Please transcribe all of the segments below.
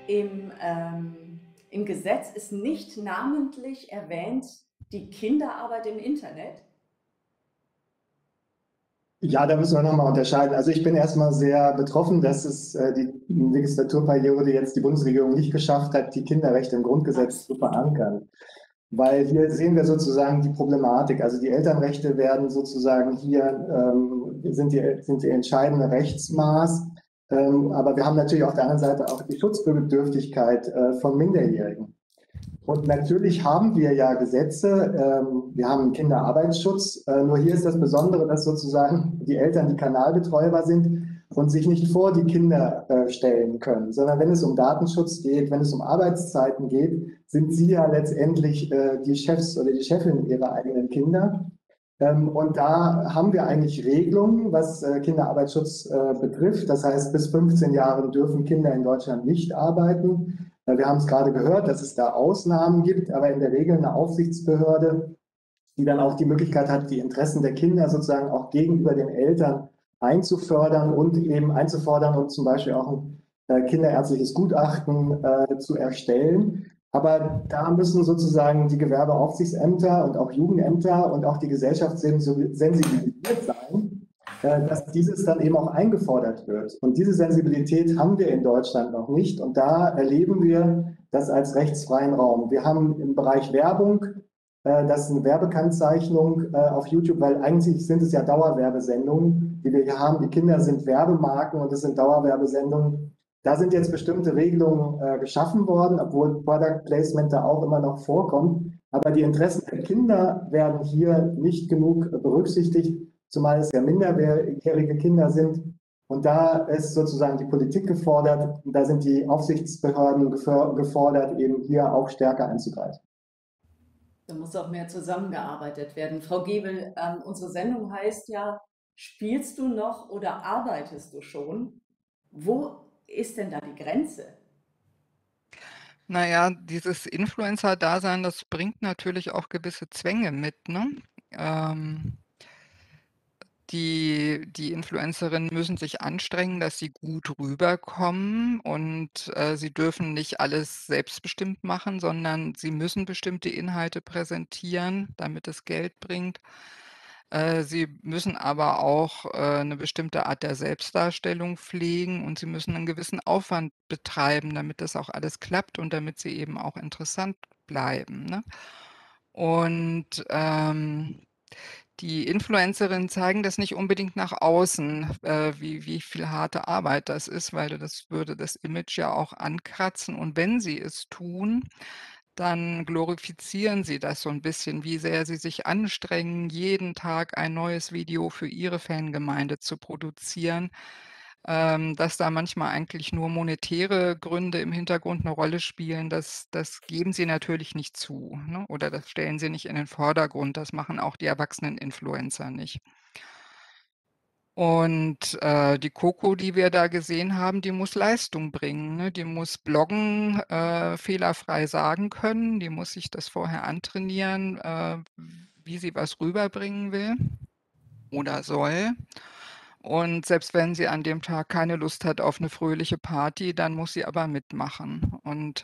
im Gesetz ist nicht namentlich erwähnt die Kinderarbeit im Internet. Ja, da müssen wir nochmal unterscheiden. Also ich bin erstmal sehr betroffen, dass es die Legislaturperiode jetzt die Bundesregierung nicht geschafft hat, die Kinderrechte im Grundgesetz zu verankern. Weil hier sehen wir sozusagen die Problematik. Also die Elternrechte werden sozusagen hier, sind die entscheidende Rechtsmaß. Aber wir haben natürlich auf der anderen Seite auch die Schutzbedürftigkeit von Minderjährigen. Und natürlich haben wir ja Gesetze, wir haben Kinderarbeitsschutz, nur hier ist das Besondere, dass sozusagen die Eltern die Kanalbetreuer sind und sich nicht vor die Kinder stellen können, sondern wenn es um Datenschutz geht, wenn es um Arbeitszeiten geht, sind sie ja letztendlich die Chefs oder die Chefin ihrer eigenen Kinder. Und da haben wir eigentlich Regelungen, was Kinderarbeitsschutz betrifft. Das heißt, bis 15 Jahren dürfen Kinder in Deutschland nicht arbeiten. Wir haben es gerade gehört, dass es da Ausnahmen gibt, aber in der Regel eine Aufsichtsbehörde, die dann auch die Möglichkeit hat, die Interessen der Kinder sozusagen auch gegenüber den Eltern einzufördern und eben einzufordern und zum Beispiel auch ein kinderärztliches Gutachten zu erstellen. Aber da müssen sozusagen die Gewerbeaufsichtsämter und auch Jugendämter und auch die Gesellschaft sensibilisiert sein, dass dieses dann eben auch eingefordert wird. Und diese Sensibilität haben wir in Deutschland noch nicht. Und da erleben wir das als rechtsfreien Raum. Wir haben im Bereich Werbung, das ist eine Werbekennzeichnung auf YouTube, weil eigentlich sind es ja Dauerwerbesendungen, die wir hier haben. Die Kinder sind Werbemarken und es sind Dauerwerbesendungen. Da sind jetzt bestimmte Regelungen geschaffen worden, obwohl Product Placement da auch immer noch vorkommt. Aber die Interessen der Kinder werden hier nicht genug berücksichtigt, zumal es ja minderjährige Kinder sind. Und da ist sozusagen die Politik gefordert, da sind die Aufsichtsbehörden gefordert, eben hier auch stärker einzugreifen. Da muss auch mehr zusammengearbeitet werden. Frau Gebel, unsere Sendung heißt ja, spielst du noch oder arbeitest du schon? Wo ist denn da die Grenze? Naja, dieses Influencer-Dasein, das bringt natürlich auch gewisse Zwänge mit, ne? Die Influencerinnen müssen sich anstrengen, dass sie gut rüberkommen und, sie dürfen nicht alles selbstbestimmt machen, sondern sie müssen bestimmte Inhalte präsentieren, damit es Geld bringt. Sie müssen aber auch, 'ne bestimmte Art der Selbstdarstellung pflegen und sie müssen einen gewissen Aufwand betreiben, damit das auch alles klappt und damit sie eben auch interessant bleiben, ne? Und, die Influencerinnen zeigen das nicht unbedingt nach außen, wie viel harte Arbeit das ist, weil das würde das Image ja auch ankratzen. Und wenn sie es tun, dann glorifizieren sie das so ein bisschen, wie sehr sie sich anstrengen, jeden Tag ein neues Video für ihre Fangemeinde zu produzieren, dass da manchmal eigentlich nur monetäre Gründe im Hintergrund eine Rolle spielen, das geben sie natürlich nicht zu, ne? Oder das stellen sie nicht in den Vordergrund. Das machen auch die erwachsenen Influencer nicht. Und, die Coco, die wir da gesehen haben, die muss Leistung bringen, ne? Die muss bloggen, fehlerfrei sagen können. Die muss sich das vorher antrainieren, wie sie was rüberbringen will oder soll. Und selbst wenn sie an dem Tag keine Lust hat auf 'ne fröhliche Party, dann muss sie aber mitmachen. Und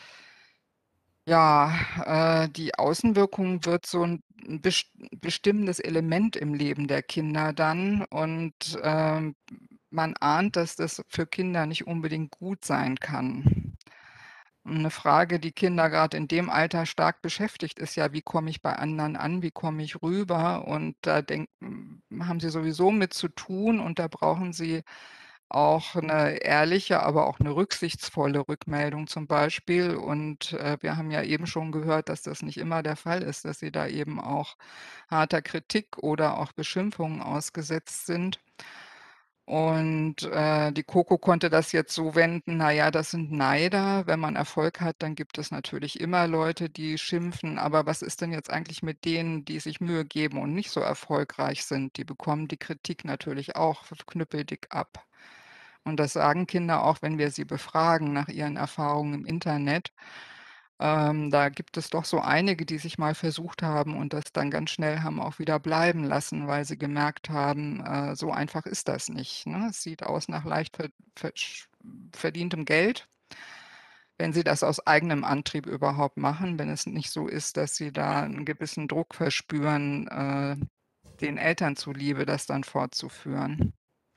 ja, die Außenwirkung wird so 'n bestimmendes Element im Leben der Kinder dann und, man ahnt, dass das für Kinder nicht unbedingt gut sein kann. 'Ne Frage, die Kinder grad in dem Alter stark beschäftigt, ist ja: „Wie komme ich bei anderen an? Wie komme ich rüber?“ Und da haben sie sowieso mit zu tun und da brauchen sie auch 'ne ehrliche, aber auch 'ne rücksichtsvolle Rückmeldung zum Beispiel. Und, wir haben ja eben schon gehört, dass das nicht immer der Fall ist, dass sie da eben auch harter Kritik oder auch Beschimpfungen ausgesetzt sind. Und, die Coco konnte das jetzt so wenden: „Na ja, das sind Neider. Wenn man Erfolg hat, dann gibt es natürlich immer Leute, die schimpfen. Aber was ist denn jetzt eigentlich mit denen, die sich Mühe geben und nicht so erfolgreich sind? Die bekommen die Kritik natürlich auch knüppeldick ab.“ Und das sagen Kinder auch, wenn wir sie befragen nach ihren Erfahrungen im Internet. Da gibt es doch so einige, die sich mal versucht haben und das dann ganz schnell haben auch wieder bleiben lassen, weil sie gemerkt haben, so einfach ist das nicht, ne? Es sieht aus nach leicht verdientem Geld, wenn sie das aus eigenem Antrieb überhaupt machen, wenn es nicht so ist, dass sie da einen gewissen Druck verspüren, den Eltern zuliebe, das dann fortzuführen.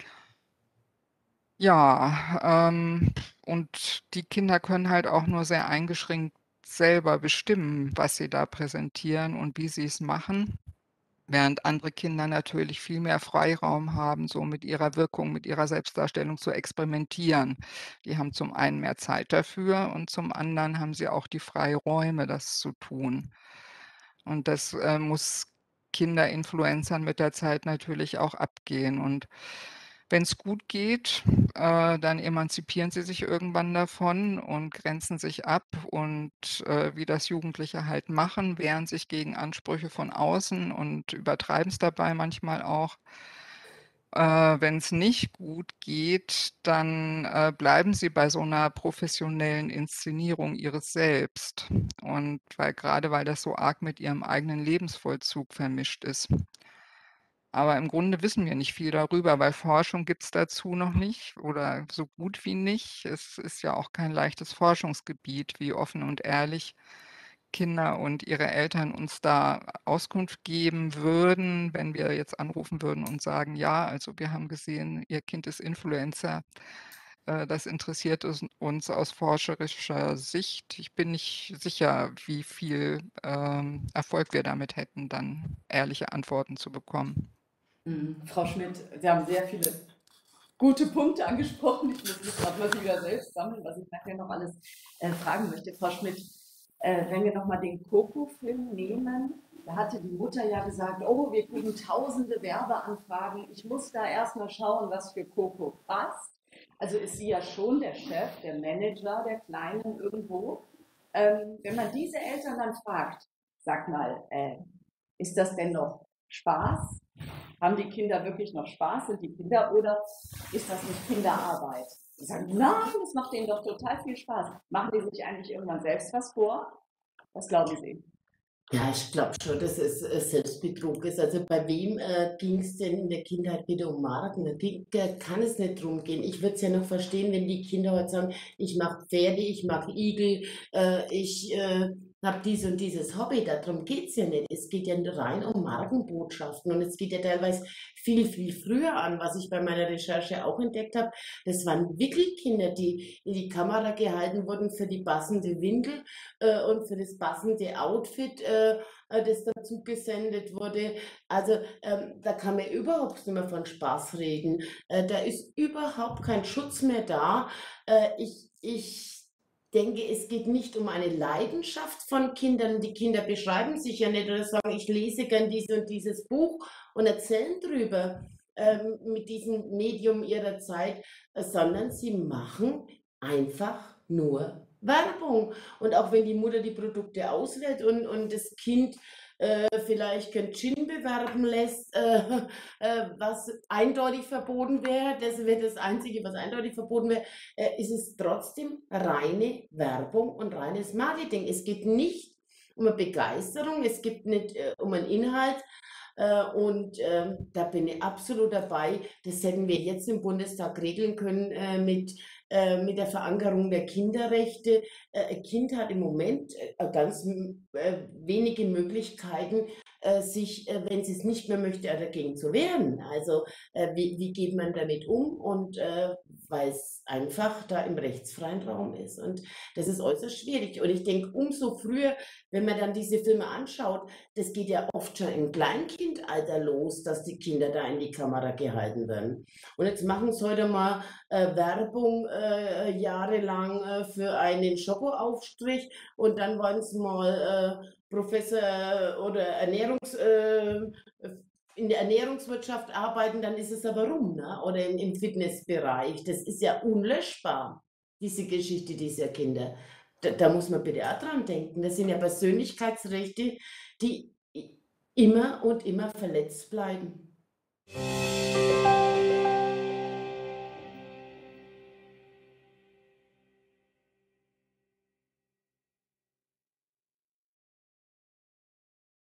Ja, und die Kinder können halt auch nur sehr eingeschränkt selber bestimmen, was sie da präsentieren und wie sie es machen, während andere Kinder natürlich viel mehr Freiraum haben, so mit ihrer Wirkung, mit ihrer Selbstdarstellung zu experimentieren. Die haben zum einen mehr Zeit dafür und zum anderen haben sie auch die Freiräume, das zu tun. Und das, muss Kinderinfluencern mit der Zeit natürlich auch abgehen. Und wenn es gut geht, dann emanzipieren sie sich irgendwann davon und grenzen sich ab und, wie das Jugendliche halt machen, wehren sich gegen Ansprüche von außen und übertreiben es dabei manchmal auch. Wenn es nicht gut geht, dann, bleiben sie bei so einer professionellen Inszenierung ihres Selbst. Und weil das so arg mit ihrem eigenen Lebensvollzug vermischt ist. Aber im Grunde wissen wir nicht viel darüber, weil Forschung gibt's dazu noch nicht oder so gut wie nicht. Es ist ja auch kein leichtes Forschungsgebiet, wie offen und ehrlich Kinder und ihre Eltern uns da Auskunft geben würden, wenn wir jetzt anrufen würden und sagen: „Ja, also wir haben gesehen, Ihr Kind ist Influencer. Das interessiert uns aus forscherischer Sicht." Ich bin nicht sicher, wie viel, Erfolg wir damit hätten, dann ehrliche Antworten zu bekommen. Frau Schmidt, Sie haben sehr viele gute Punkte angesprochen. Ich muss mich gerade mal wieder selbst sammeln, was ich nachher noch alles fragen möchte. Frau Schmidt, wenn wir nochmal den Coco-Film nehmen, da hatte die Mutter ja gesagt, oh, wir kriegen tausende Werbeanfragen. Ich muss da erstmal schauen, was für Coco passt. Also ist sie ja schon der Chef, der Manager der Kleinen irgendwo. Wenn man diese Eltern dann fragt, sag mal, ist das denn noch Spaß? Haben die Kinder wirklich noch Spaß? Sind die Kinder oder ist das nicht Kinderarbeit? Die sagen, nein, das macht denen doch total viel Spaß. Machen die sich eigentlich irgendwann selbst was vor? Was glauben Sie? Ja, ich glaube schon, dass es Selbstbetrug ist. Also bei wem ging es denn in der Kindheit wieder um Marken? Da kann es nicht drum gehen. Ich würde es ja noch verstehen, wenn die Kinder heute sagen, ich mache Pferde, ich mache Igel, ich habe dies und dieses Hobby. Darum geht es ja nicht. Es geht ja rein um Markenbotschaften und es geht ja teilweise viel, viel früher an, was ich bei meiner Recherche auch entdeckt habe. Das waren Wickelkinder, die in die Kamera gehalten wurden für die passende Windel und für das passende Outfit, das dazu gesendet wurde. Also da kann man überhaupt nicht mehr von Spaß reden. Da ist überhaupt kein Schutz mehr da. Ich denke, es geht nicht um eine Leidenschaft von Kindern. Die Kinder beschreiben sich ja nicht oder sagen, ich lese gern dieses und dieses Buch und erzählen drüber mit diesem Medium ihrer Zeit, sondern sie machen einfach nur Werbung. Und auch wenn die Mutter die Produkte auswählt und das Kind vielleicht kein Gin bewerben lässt, was eindeutig verboten wäre, das wäre das Einzige, was eindeutig verboten wäre, ist es trotzdem reine Werbung und reines Marketing. Es geht nicht um eine Begeisterung, es geht nicht um einen Inhalt, da bin ich absolut dabei. Das hätten wir jetzt im Bundestag regeln können mit der Verankerung der Kinderrechte. Ein Kind hat im Moment ganz wenige Möglichkeiten, sich, wenn sie es nicht mehr möchte, dagegen zu wehren. Also wie geht man damit um? Und weil es einfach da im rechtsfreien Raum ist. Und das ist äußerst schwierig. Und ich denke, umso früher, wenn man dann diese Filme anschaut, das geht ja oft schon im Kleinkindalter los, dass die Kinder da in die Kamera gehalten werden. Und jetzt machen sie heute mal Werbung jahrelang für einen Schokoaufstrich und dann wollen sie mal Professor oder in der Ernährungswirtschaft arbeiten, dann ist es aber rum, ne? Oder im Fitnessbereich. Das ist ja unlöschbar, diese Geschichte dieser Kinder. Da muss man bitte auch dran denken. Das sind ja Persönlichkeitsrechte, die immer und immer verletzt bleiben.